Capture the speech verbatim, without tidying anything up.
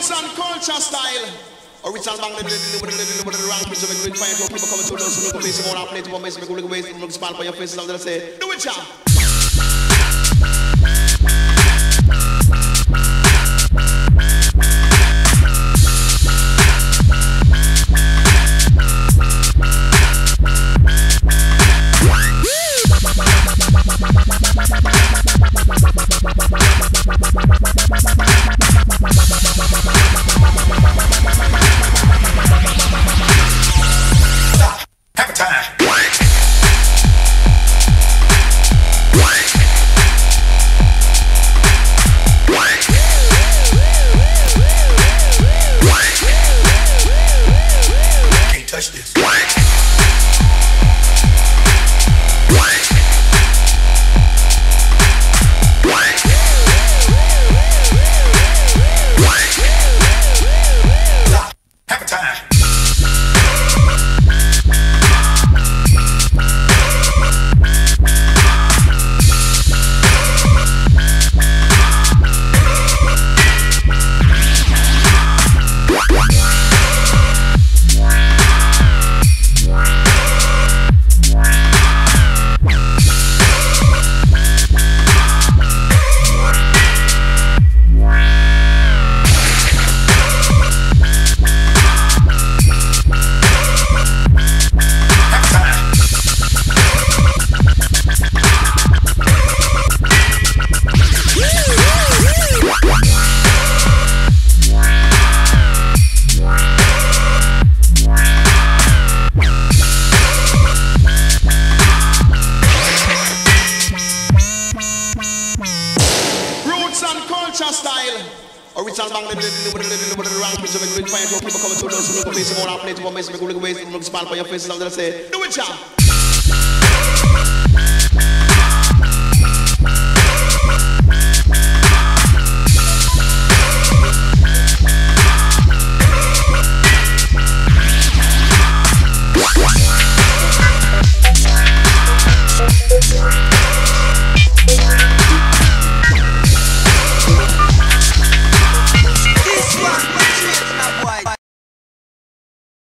Roots and culture style. Original bang the the wrong pitch of a green fire. People coming to those who look face more play to one make look waste look smile for your faces. I'm gonna say, do it, y'all. Have a time. Can't touch this. Have a time. Style. Original bang the the wrong pitch of a green fire. People coming to those who look face more play to one make look waste look smile for your faces. I'm gonna say, do it, y'all.